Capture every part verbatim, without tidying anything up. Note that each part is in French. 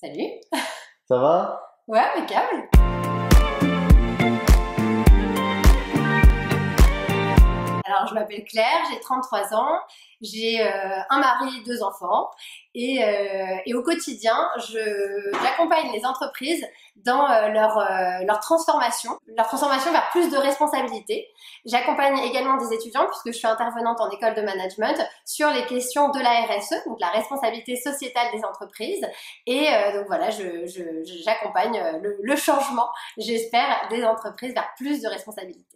Salut. Ça va? Ouais, impeccable. Alors, je m'appelle Claire, j'ai trente-trois ans, j'ai euh, un mari, deux enfants et, euh, et au quotidien, j'accompagne les entreprises dans euh, leur, euh, leur transformation, leur transformation vers plus de responsabilités. J'accompagne également des étudiants puisque je suis intervenante en école de management sur les questions de la R S E, donc la responsabilité sociétale des entreprises. Et euh, donc voilà, je, je, j'accompagne le, le changement, j'espère, des entreprises vers plus de responsabilités.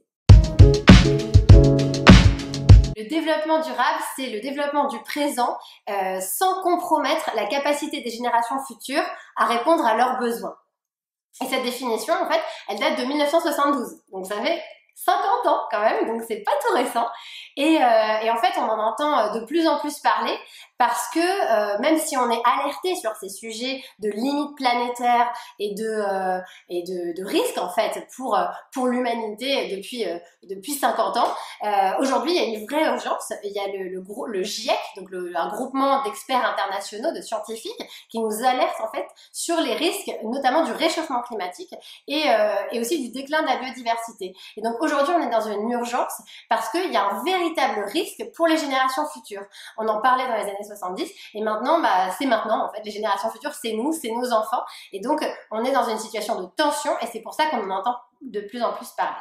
Le développement durable, c'est le développement du présent euh, sans compromettre la capacité des générations futures à répondre à leurs besoins. Et cette définition, en fait, elle date de mille neuf cent soixante-douze. Donc ça fait cinquante ans quand même, donc c'est pas tout récent. Et, euh, et en fait, on en entend de plus en plus parler parce que euh, même si on est alerté sur ces sujets de limites planétaires et de euh, et de, de risques en fait pour pour l'humanité depuis euh, depuis cinquante ans, euh, aujourd'hui il y a une vraie urgence. Il y a le le, gros, le GIEC, donc le, un groupement d'experts internationaux, de scientifiques, qui nous alerte en fait sur les risques, notamment du réchauffement climatique et euh, et aussi du déclin de la biodiversité. Et donc aujourd'hui on est dans une urgence parce qu'il y a un véritable risque pour les générations futures. On en parlait dans les années soixante-dix et maintenant bah c'est maintenant en fait, les générations futures c'est nous, c'est nos enfants et donc on est dans une situation de tension et c'est pour ça qu'on en entend de plus en plus parler.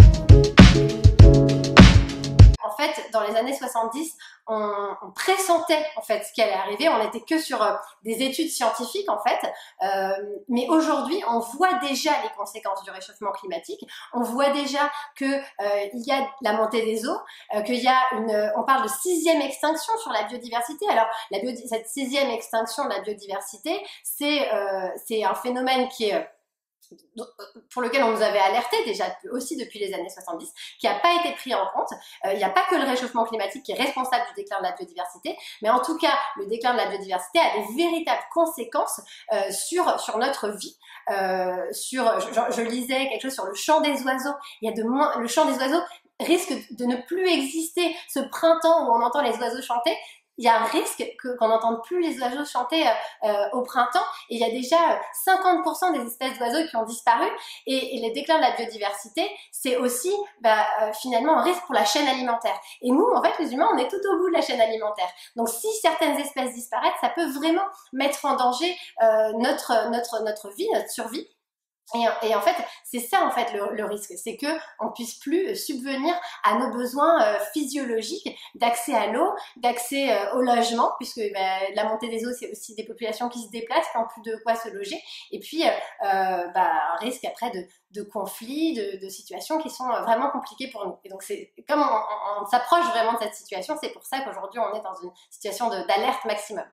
En fait, dans les années soixante-dix, on, on pressentait en fait ce qui allait arriver. On n'était que sur euh, des études scientifiques en fait, euh, mais aujourd'hui, on voit déjà les conséquences du réchauffement climatique. On voit déjà que euh, il y a la montée des eaux, euh, qu'il y a une, on parle de sixième extinction sur la biodiversité. Alors, la biodi- cette sixième extinction de la biodiversité, c'est euh, c'est un phénomène qui est pour lequel on nous avait alerté déjà aussi depuis les années soixante-dix, qui n'a pas été pris en compte. Euh, il n'y a pas que le réchauffement climatique qui est responsable du déclin de la biodiversité, mais en tout cas, le déclin de la biodiversité a des véritables conséquences euh, sur, sur notre vie. Euh, sur, je, je lisais quelque chose sur le chant des oiseaux. Il y a de moins, le chant des oiseaux risque de ne plus exister. Ce printemps où on entend les oiseaux chanter, il y a un risque que, qu'on n'entende plus les oiseaux chanter euh, au printemps et il y a déjà cinquante pour cent des espèces d'oiseaux qui ont disparu et, et les déclins de la biodiversité, c'est aussi bah, euh, finalement un risque pour la chaîne alimentaire. Et nous, en fait, les humains, on est tout au bout de la chaîne alimentaire. Donc si certaines espèces disparaissent, ça peut vraiment mettre en danger euh, notre, notre, notre vie, notre survie. Et, et en fait, c'est ça en fait le, le risque, c'est que on puisse plus subvenir à nos besoins euh, physiologiques d'accès à l'eau, d'accès euh, au logement, puisque bah, la montée des eaux, c'est aussi des populations qui se déplacent, qui n'ont plus de quoi se loger, et puis euh, bah, un risque après de, de conflits, de, de situations qui sont vraiment compliquées pour nous. Et donc c'est comme on, on, on s'approche vraiment de cette situation, c'est pour ça qu'aujourd'hui on est dans une situation de, d'alerte maximum.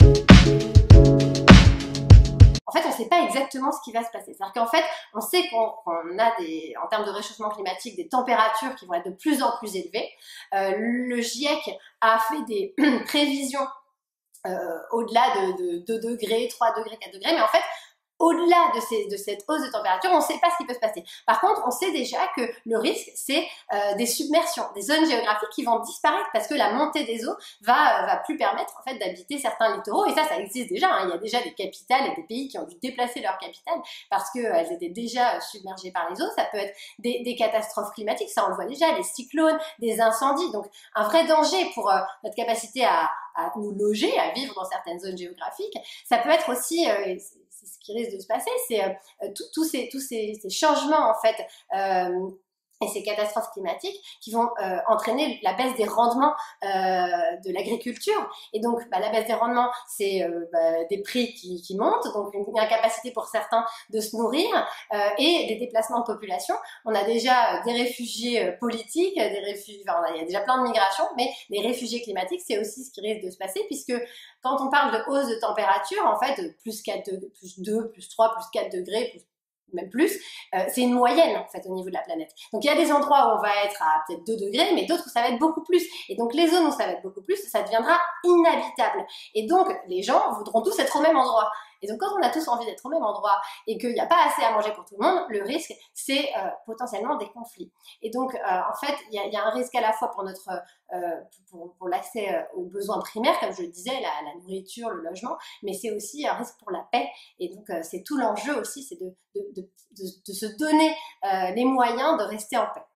En fait, on ne sait pas exactement ce qui va se passer. C'est-à-dire qu'en fait, on sait qu'on qu'on a des, en termes de réchauffement climatique, des températures qui vont être de plus en plus élevées. Euh, le GIEC a fait des prévisions euh, au-delà de, de deux degrés, trois degrés, quatre degrés, mais en fait, au-delà de, ces, de cette hausse de température, on ne sait pas ce qui peut se passer. Par contre, on sait déjà que le risque, c'est euh, des submersions, des zones géographiques qui vont disparaître parce que la montée des eaux va, va plus permettre en fait d'habiter certains littoraux. Et ça, ça existe déjà. Hein. Il y a déjà des capitales et des pays qui ont dû déplacer leurs capitales parce qu'elles étaient déjà submergées par les eaux. Ça peut être des, des catastrophes climatiques, ça on le voit déjà, les cyclones, des incendies. Donc, un vrai danger pour euh, notre capacité à, à nous loger, à vivre dans certaines zones géographiques. Ça peut être aussi... Euh, c'est ce qui risque de se passer, c'est euh, tous ces, tous ces, ces changements en fait euh, et ces catastrophes climatiques qui vont euh, entraîner la baisse des rendements euh, de l'agriculture. Et donc, bah, la baisse des rendements, c'est euh, bah, des prix qui, qui montent, donc une, une incapacité pour certains de se nourrir euh, et des déplacements de population. On a déjà euh, des réfugiés euh, politiques, des réfugiés, enfin, il y a déjà plein de migrations, mais les réfugiés climatiques, c'est aussi ce qui risque de se passer, puisque quand on parle de hausse de température, en fait, plus quatre, plus deux, plus trois, plus quatre degrés, plus même plus, euh, c'est une moyenne en fait au niveau de la planète. Donc il y a des endroits où on va être à peut-être deux degrés, mais d'autres où ça va être beaucoup plus. Et donc les zones où ça va être beaucoup plus, ça deviendra inhabitable. Et donc les gens voudront tous être au même endroit. Et donc quand on a tous envie d'être au même endroit et qu'il n'y a pas assez à manger pour tout le monde, le risque c'est euh, potentiellement des conflits. Et donc euh, en fait il y a, y a un risque à la fois pour notre euh, pour, pour l'accès euh, aux besoins primaires, comme je le disais, la, la nourriture, le logement, mais c'est aussi un risque pour la paix. Et donc euh, c'est tout l'enjeu aussi, c'est de, de, de, de, de se donner euh, les moyens de rester en paix.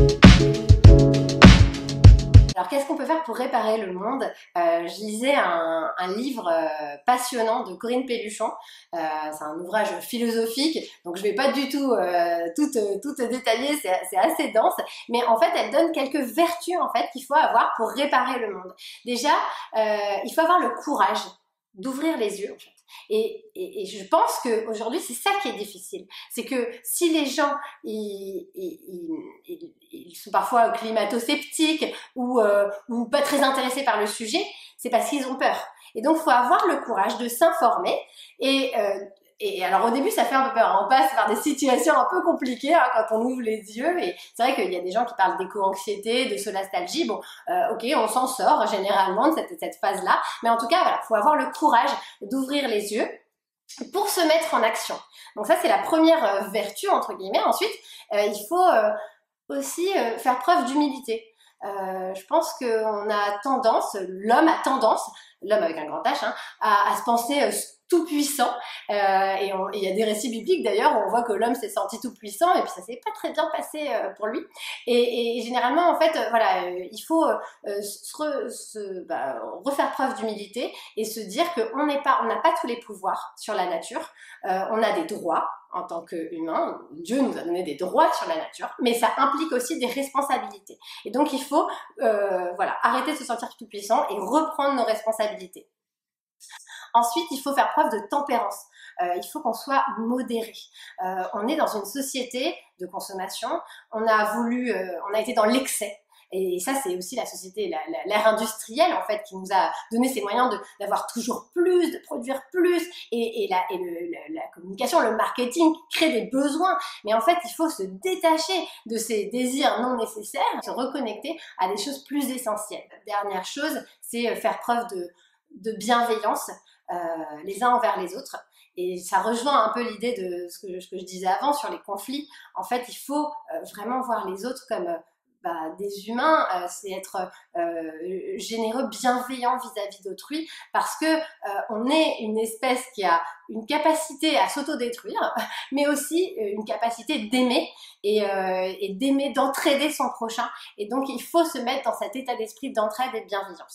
Alors, qu'est-ce qu'on peut faire pour réparer le monde? euh, Je lisais un, un livre euh, passionnant de Corinne Pelluchon. Euh, c'est un ouvrage philosophique, donc je vais pas du tout euh, tout, tout détailler, c'est assez dense. Mais en fait, elle donne quelques vertus en fait qu'il faut avoir pour réparer le monde. Déjà, euh, il faut avoir le courage d'ouvrir les yeux en fait. Et, et, et je pense qu'aujourd'hui, c'est ça qui est difficile. C'est que si les gens, ils, ils, ils, ils sont parfois climato-sceptiques ou, euh, ou pas très intéressés par le sujet, c'est parce qu'ils ont peur. Et donc, il faut avoir le courage de s'informer et... Euh, Et alors au début ça fait un peu peur, on passe par des situations un peu compliquées hein, quand on ouvre les yeux et c'est vrai qu'il y a des gens qui parlent d'éco-anxiété, de solastalgie, bon euh, ok on s'en sort généralement de cette, cette phase-là, mais en tout cas voilà, faut avoir le courage d'ouvrir les yeux pour se mettre en action. Donc ça c'est la première euh, vertu entre guillemets. Ensuite euh, il faut euh, aussi euh, faire preuve d'humilité. Euh, je pense qu'on a tendance, l'homme a tendance, l'homme avec un grand H, hein, à, à se penser euh, tout puissant. Euh, et il y a des récits bibliques d'ailleurs où on voit que l'homme s'est senti tout puissant et puis ça s'est pas très bien passé euh, pour lui. Et, et généralement en fait, euh, voilà, euh, il faut euh, se, re, se bah, refaire preuve d'humilité et se dire qu'on n'est pas, on n'a pas tous les pouvoirs sur la nature. Euh, on a des droits. En tant qu'humain, Dieu nous a donné des droits sur la nature, mais ça implique aussi des responsabilités. Et donc il faut euh, voilà, arrêter de se sentir tout puissant et reprendre nos responsabilités. Ensuite, il faut faire preuve de tempérance. Euh, il faut qu'on soit modéré. Euh, on est dans une société de consommation. On a voulu, euh, on a été dans l'excès. Et ça, c'est aussi la société, l'ère industrielle, en fait, qui nous a donné ces moyens d'avoir toujours plus, de produire plus. Et, et, la, et le, le, la communication, le marketing crée des besoins. Mais en fait, il faut se détacher de ces désirs non nécessaires, se reconnecter à des choses plus essentielles. Dernière chose, c'est faire preuve de, de bienveillance euh, les uns envers les autres. Et ça rejoint un peu l'idée de ce que, ce que je disais avant sur les conflits. En fait, il faut euh, vraiment voir les autres comme... Euh, Bah, des humains, euh, c'est être euh, généreux, bienveillant vis-à-vis d'autrui, parce que euh, on est une espèce qui a une capacité à s'autodétruire, mais aussi euh, une capacité d'aimer et, euh, et d'aimer, d'entraider son prochain. Et donc, il faut se mettre dans cet état d'esprit d'entraide et de bienveillance.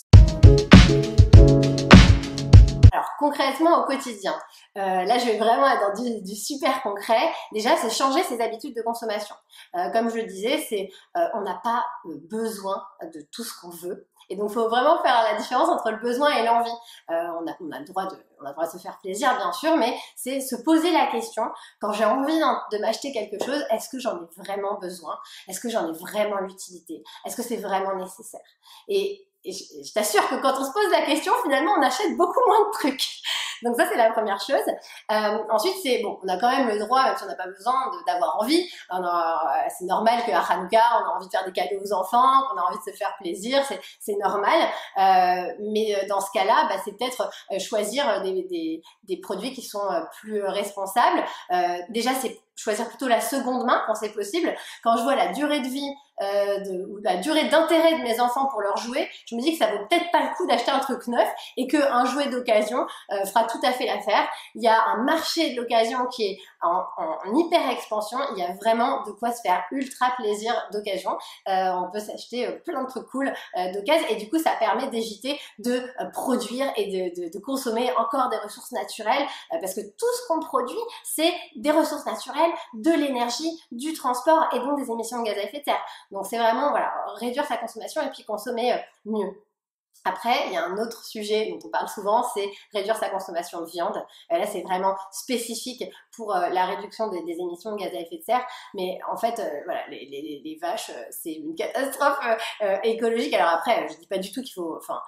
Alors concrètement au quotidien, euh, là je vais vraiment être dans du, du super concret. Déjà c'est changer ses habitudes de consommation. Euh, comme je le disais, c'est euh, on n'a pas euh, besoin de tout ce qu'on veut. Et donc, il faut vraiment faire la différence entre le besoin et l'envie. Euh, on, a, on, a le droit de, on a le droit de se faire plaisir, bien sûr, mais c'est se poser la question, quand j'ai envie de m'acheter quelque chose, est-ce que j'en ai vraiment besoin? Est-ce que j'en ai vraiment l'utilité? Est-ce que c'est vraiment nécessaire? Et, et je, je t'assure que quand on se pose la question, finalement, on achète beaucoup moins de trucs. Donc ça, c'est la première chose. Euh, ensuite, c'est bon, on a quand même le droit, même si on n'a pas besoin d'avoir envie. C'est normal qu'à Hanouka, on a envie de faire des cadeaux aux enfants, qu'on a envie de se faire plaisir, c'est normal. Euh, mais dans ce cas-là, bah, c'est peut-être euh, choisir des, des, des produits qui sont euh, plus responsables. Euh, déjà, c'est choisir plutôt la seconde main quand c'est possible. Quand je vois la durée de vie euh, de, ou la durée d'intérêt de mes enfants pour leurs jouets, je me dis que ça vaut peut-être pas le coup d'acheter un truc neuf et qu'un jouet d'occasion euh, fera tout à fait l'affaire. Il y a un marché de l'occasion qui est en, en, en hyper expansion. Il y a vraiment de quoi se faire ultra plaisir d'occasion. Euh, on peut s'acheter euh, plein de trucs cool euh, d'occasion et du coup ça permet d'éviter de euh, produire et de, de, de consommer encore des ressources naturelles euh, parce que tout ce qu'on produit c'est des ressources naturelles, de l'énergie, du transport et donc des émissions de gaz à effet de serre. Donc c'est vraiment voilà, réduire sa consommation et puis consommer euh, mieux. Après, il y a un autre sujet dont on parle souvent, c'est réduire sa consommation de viande. Euh, là, c'est vraiment spécifique pour euh, la réduction des, des émissions de gaz à effet de serre. Mais en fait, euh, voilà, les, les, les vaches, euh, c'est une catastrophe euh, euh, écologique. Alors après, je dis pas du tout qu'il faut... Enfin,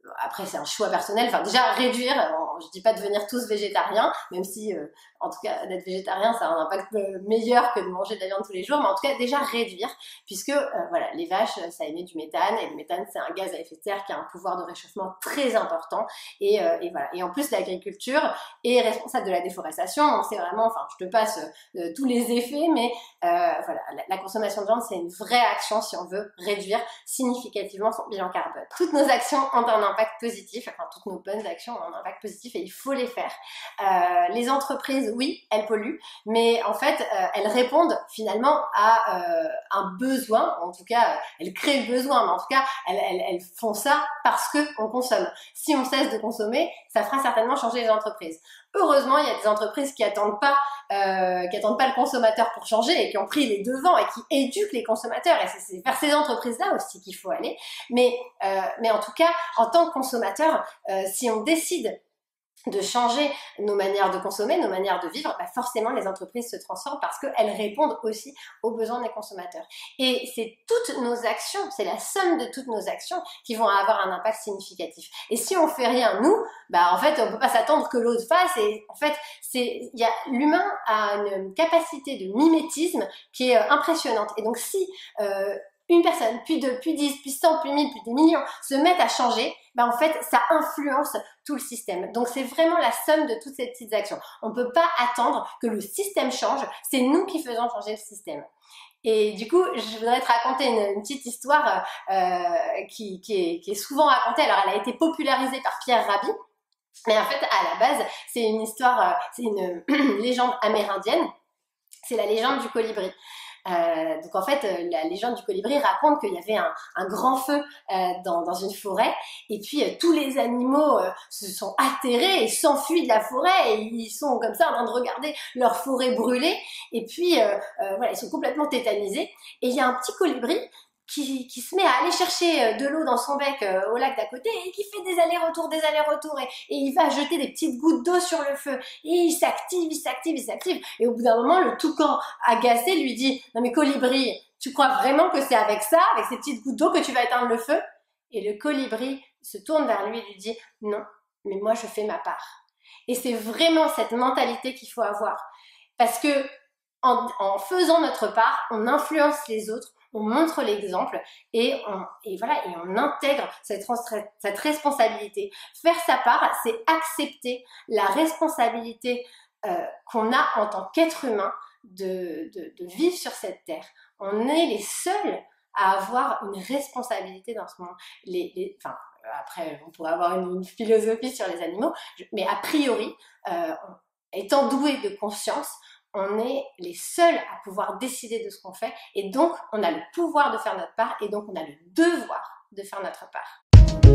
après c'est un choix personnel, enfin déjà réduire, je dis pas devenir tous végétariens, même si euh, en tout cas d'être végétarien ça a un impact meilleur que de manger de la viande tous les jours, mais en tout cas déjà réduire, puisque euh, voilà, les vaches ça émet du méthane, et le méthane c'est un gaz à effet de serre qui a un pouvoir de réchauffement très important, et, euh, et voilà, et en plus l'agriculture est responsable de la déforestation, donc c'est vraiment, enfin je te passe euh, tous les effets, mais euh, voilà, la, la consommation de viande c'est une vraie action si on veut réduire significativement son bilan carbone. Toutes nos actions ont un impact positif, enfin toutes nos bonnes actions ont un impact positif et il faut les faire. Euh, les entreprises, oui, elles polluent, mais en fait, euh, elles répondent finalement à euh, un besoin, en tout cas, elles créent le besoin, mais en tout cas, elles, elles, elles font ça parce qu'on consomme. Si on cesse de consommer, ça fera certainement changer les entreprises. Heureusement, il y a des entreprises qui attendent pas, euh, qui attendent pas le consommateur pour changer et qui ont pris les devants et qui éduquent les consommateurs. Et c'est vers ces entreprises-là aussi qu'il faut aller. Mais, euh, mais en tout cas, en tant que consommateur, euh, si on décide de changer nos manières de consommer, nos manières de vivre, bah forcément les entreprises se transforment parce qu'elles répondent aussi aux besoins des consommateurs. Et c'est toutes nos actions, c'est la somme de toutes nos actions qui vont avoir un impact significatif. Et si on fait rien nous, bah en fait on peut pas s'attendre que l'autre fasse. Et en fait c'est, il y a l'humain a une capacité de mimétisme qui est impressionnante. Et donc si euh, une personne, puis deux, puis dix, puis cent, puis mille, puis des millions se mettent à changer, ben en fait, ça influence tout le système. Donc, c'est vraiment la somme de toutes ces petites actions. On ne peut pas attendre que le système change, c'est nous qui faisons changer le système. Et du coup, je voudrais te raconter une, une petite histoire euh, qui, qui, est, qui est souvent racontée. Alors, elle a été popularisée par Pierre Rabhi, mais en fait, à la base, c'est une histoire, c'est une légende amérindienne, c'est la légende du colibri. Euh, donc en fait, euh, la légende du colibri raconte qu'il y avait un, un grand feu euh, dans, dans une forêt, et puis euh, tous les animaux euh, se sont atterrés et s'enfuient de la forêt, et ils sont comme ça en train de regarder leur forêt brûler, et puis euh, euh, voilà, ils sont complètement tétanisés, et il y a un petit colibri Qui, qui se met à aller chercher de l'eau dans son bec euh, au lac d'à côté, et qui fait des allers-retours, des allers-retours, et, et il va jeter des petites gouttes d'eau sur le feu, et il s'active, il s'active, il s'active, et au bout d'un moment, le toucan agacé lui dit « Non mais colibri, tu crois vraiment que c'est avec ça, avec ces petites gouttes d'eau que tu vas éteindre le feu ?» Et le colibri se tourne vers lui et lui dit « Non, mais moi je fais ma part. » Et c'est vraiment cette mentalité qu'il faut avoir, parce que en, en faisant notre part, on influence les autres, on montre l'exemple, et on, et voilà, et on intègre cette, cette responsabilité. Faire sa part, c'est accepter la responsabilité euh, qu'on a en tant qu'être humain de, de, de vivre sur cette terre. On est les seuls à avoir une responsabilité dans ce monde. Les, les, enfin, après, on pourrait avoir une, une philosophie sur les animaux, mais a priori, euh, étant doué de conscience, on est les seuls à pouvoir décider de ce qu'on fait, et donc on a le pouvoir de faire notre part, et donc on a le devoir de faire notre part.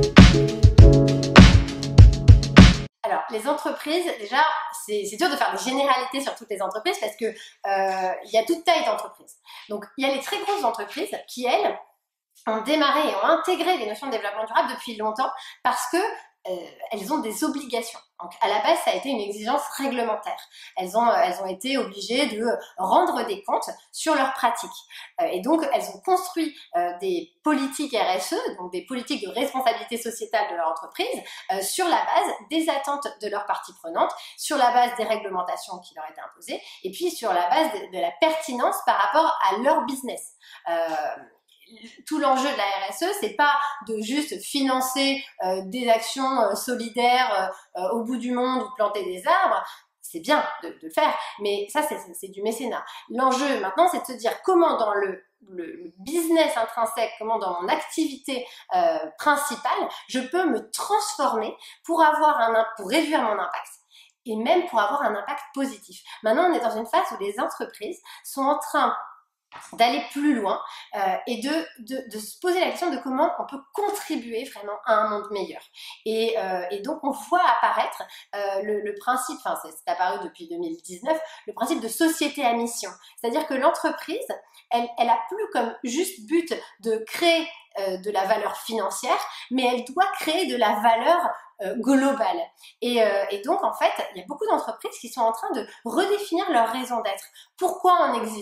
Alors, les entreprises, déjà, c'est dur de faire des généralités sur toutes les entreprises, parce que euh, il y a toute taille d'entreprise. Donc, il y a les très grosses entreprises qui, elles, ont démarré et ont intégré les notions de développement durable depuis longtemps, parce que Euh, elles ont des obligations. Donc, à la base, ça a été une exigence réglementaire. Elles ont, euh, elles ont été obligées de rendre des comptes sur leurs pratiques. Euh, et donc, elles ont construit euh, des politiques R S E, donc des politiques de responsabilité sociétale de leur entreprise, euh, sur la base des attentes de leurs parties prenantes, sur la base des réglementations qui leur étaient imposées, et puis sur la base de, de la pertinence par rapport à leur business. Euh, Tout l'enjeu de la R S E, c'est pas de juste financer euh, des actions euh, solidaires euh, au bout du monde ou planter des arbres. C'est bien de, de le faire, mais ça, c'est du mécénat. L'enjeu maintenant, c'est de se dire comment dans le, le, le business intrinsèque, comment dans mon activité euh, principale, je peux me transformer pour avoir un, pour réduire mon impact, et même pour avoir un impact positif. Maintenant, on est dans une phase où les entreprises sont en train d'aller plus loin euh, et de, de, de se poser la question de comment on peut contribuer vraiment à un monde meilleur. Et, euh, et donc on voit apparaître euh, le, le principe, enfin c'est apparu depuis deux mille dix-neuf, le principe de société à mission. C'est-à-dire que l'entreprise, elle, elle a plus comme juste but de créer euh, de la valeur financière, mais elle doit créer de la valeur euh, globale. Et, euh, et donc en fait, il y a beaucoup d'entreprises qui sont en train de redéfinir leur raison d'être. Pourquoi on existe ?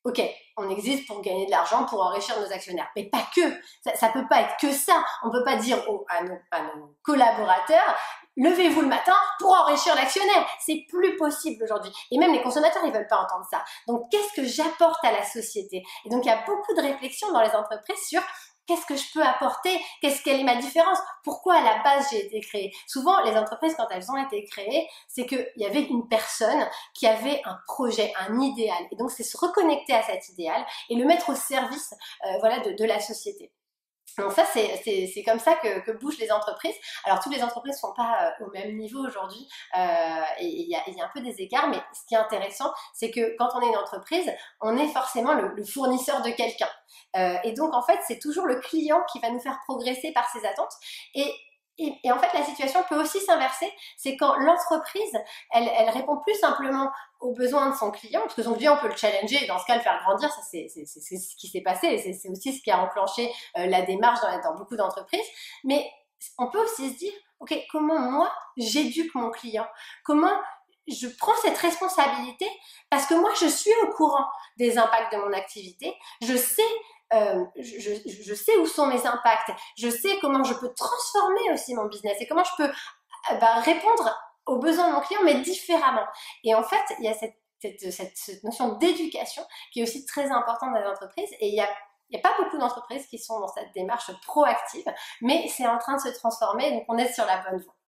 ok, on existe pour gagner de l'argent, pour enrichir nos actionnaires, mais pas que. Ça, ça peut pas être que ça. On peut pas dire aux, à, nos, à nos collaborateurs, levez-vous le matin pour enrichir l'actionnaire. C'est plus possible aujourd'hui. Et même les consommateurs, ils veulent pas entendre ça. Donc, qu'est-ce que j'apporte à la société? Et donc, il y a beaucoup de réflexions dans les entreprises sur qu'est-ce que je peux apporter? Qu'est-ce quelle est ma différence? Pourquoi à la base j'ai été créée? Souvent, les entreprises, quand elles ont été créées, c'est qu'il y avait une personne qui avait un projet, un idéal. Et donc, c'est se reconnecter à cet idéal et le mettre au service euh, voilà, de, de la société. Donc ça, c'est comme ça que, que bougent les entreprises. Alors, toutes les entreprises ne sont pas euh, au même niveau aujourd'hui euh, et il y a, y a un peu des écarts, mais ce qui est intéressant, c'est que quand on est une entreprise, on est forcément le, le fournisseur de quelqu'un. Euh, et donc, en fait, c'est toujours le client qui va nous faire progresser par ses attentes. Et Et, et en fait, la situation peut aussi s'inverser. C'est quand l'entreprise, elle, elle répond plus simplement aux besoins de son client, parce que son client, on peut le challenger et dans ce cas, le faire grandir. Ça, c'est ce qui s'est passé et c'est aussi ce qui a enclenché euh, la démarche dans, dans beaucoup d'entreprises. Mais on peut aussi se dire, ok, comment moi, j'éduque mon client? Comment je prends cette responsabilité? Parce que moi, je suis au courant des impacts de mon activité. Je sais Euh, je, je sais où sont mes impacts, je sais comment je peux transformer aussi mon business et comment je peux euh, bah, répondre aux besoins de mon client, mais différemment. Et en fait, il y a cette, cette, cette, cette notion d'éducation qui est aussi très importante dans les entreprises et il y a il n'y a pas beaucoup d'entreprises qui sont dans cette démarche proactive, mais c'est en train de se transformer, donc on est sur la bonne voie.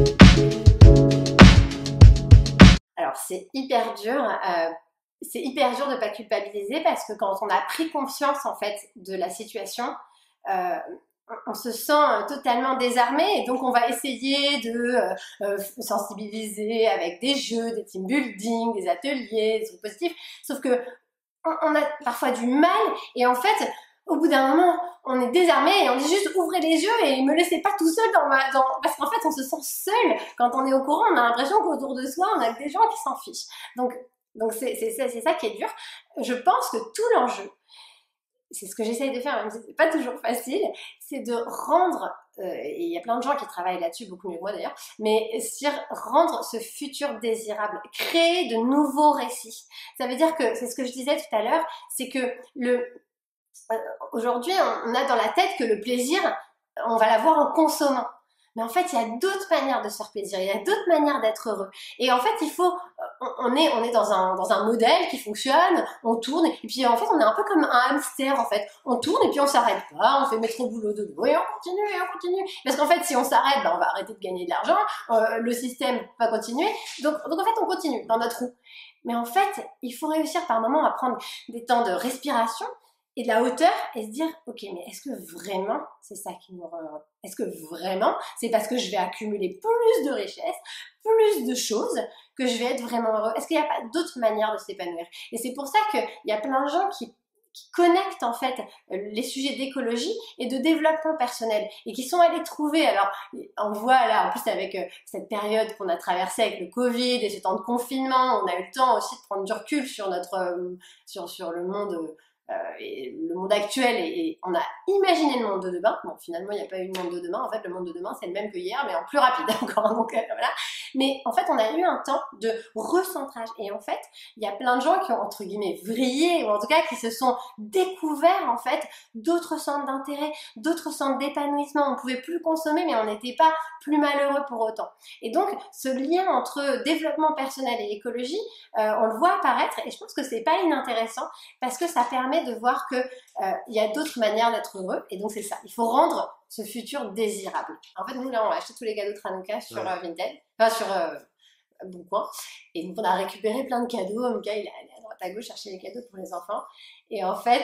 Alors, c'est hyper dur. Euh, C'est hyper dur de ne pas culpabiliser parce que quand on a pris conscience en fait de la situation, euh, on se sent totalement désarmé et donc on va essayer de euh, sensibiliser avec des jeux, des team building, des ateliers, des trucs positifs. Sauf que on, on a parfois du mal et en fait, au bout d'un moment, on est désarmé et on dit juste ouvrez les yeux et me laissez pas tout seul dans ma... Dans... Parce qu'en fait, on se sent seul. Quand on est au courant, on a l'impression qu'autour de soi, on a des gens qui s'en fichent. Donc, Donc c'est ça qui est dur. Je pense que tout l'enjeu, c'est ce que j'essaye de faire, même si c'est pas toujours facile, c'est de rendre, euh, et il y a plein de gens qui travaillent là-dessus, beaucoup mieux que moi d'ailleurs, mais c'est rendre ce futur désirable, créer de nouveaux récits. Ça veut dire que, c'est ce que je disais tout à l'heure, c'est que le euh, aujourd'hui on a dans la tête que le plaisir, on va l'avoir en consommant. Mais en fait, il y a d'autres manières de se faire plaisir, il y a d'autres manières d'être heureux. Et en fait, il faut, on est, on est dans un, dans un modèle qui fonctionne, on tourne, et puis en fait, on est un peu comme un hamster, en fait. On tourne et puis on s'arrête pas, on fait mettre au boulot dodo, et on continue, et on continue. Parce qu'en fait, si on s'arrête, ben, on va arrêter de gagner de l'argent, euh, le système va continuer. Donc, donc en fait, on continue dans notre roue. Mais en fait, il faut réussir par moment à prendre des temps de respiration, et de la hauteur et se dire ok mais est-ce que vraiment c'est ça qui nous rend heureux? Est-ce que vraiment c'est parce que je vais accumuler plus de richesses, plus de choses que je vais être vraiment heureux? Est-ce qu'il n'y a pas d'autres manières de s'épanouir? Et c'est pour ça qu'il y a plein de gens qui qui connectent en fait les sujets d'écologie et de développement personnel et qui sont allés trouver, alors on voit là en plus avec euh, cette période qu'on a traversée avec le Covid et ce temps de confinement, on a eu le temps aussi de prendre du recul sur notre euh, sur, sur le monde euh, Euh, et le monde actuel et, et on a imaginé le monde de demain. Bon, finalement, il n'y a pas eu le monde de demain. En fait, le monde de demain, c'est le même que hier, mais en plus rapide encore. Donc, euh, voilà. Mais en fait, on a eu un temps de recentrage. Et en fait, il y a plein de gens qui ont, entre guillemets, vrillé, ou en tout cas, qui se sont découverts, en fait, d'autres centres d'intérêt, d'autres centres d'épanouissement. On ne pouvait plus consommer, mais on n'était pas plus malheureux pour autant. Et donc, ce lien entre développement personnel et écologie, euh, on le voit apparaître, et je pense que c'est pas inintéressant, parce que ça permet de voir que euh, il y a d'autres manières d'être heureux et donc c'est ça, il faut rendre ce futur désirable. En fait nous là on a acheté tous les cadeaux de Hanouka sur ouais. euh, Vinted, enfin sur euh, Boncoin et donc on a récupéré plein de cadeaux. Mika il est allé à droite à gauche chercher les cadeaux pour les enfants et en fait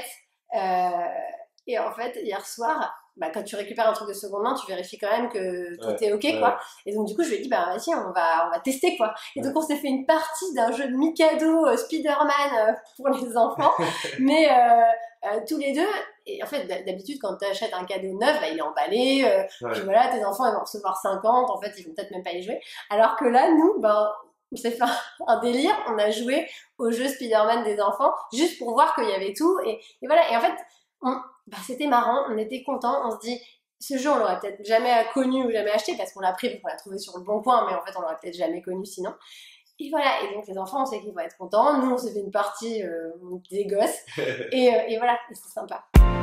euh, et en fait hier soir bah, quand tu récupères un truc de seconde main, tu vérifies quand même que tout ouais, est ok, ouais. quoi. Et donc, du coup, je lui ai dit, bah, vas-y, on va, on va tester, quoi. Et ouais. donc, on s'est fait une partie d'un jeu de Mikado, euh, Spider-Man euh, pour les enfants, mais euh, euh, tous les deux. Et en fait, d'habitude, quand tu achètes un cadeau neuf, bah, il est emballé, euh, ouais. puis voilà, tes enfants, ils vont recevoir cinquante, en fait, ils vont peut-être même pas y jouer. Alors que là, nous, ben, on s'est fait un, un délire, on a joué au jeu Spider-Man des enfants, juste pour voir qu'il y avait tout, et, et voilà. Et en fait, on, bah, c'était marrant, on était contents, on se dit ce jeu on l'aurait peut-être jamais connu ou jamais acheté parce qu'on l'a pris, on l'a trouvé sur le bon coin, mais en fait on l'aurait peut-être jamais connu sinon. Et voilà, et donc les enfants, on sait qu'ils vont être contents. Nous, on s'est fait une partie euh, des gosses. Et, euh, et voilà, et c'est sympa.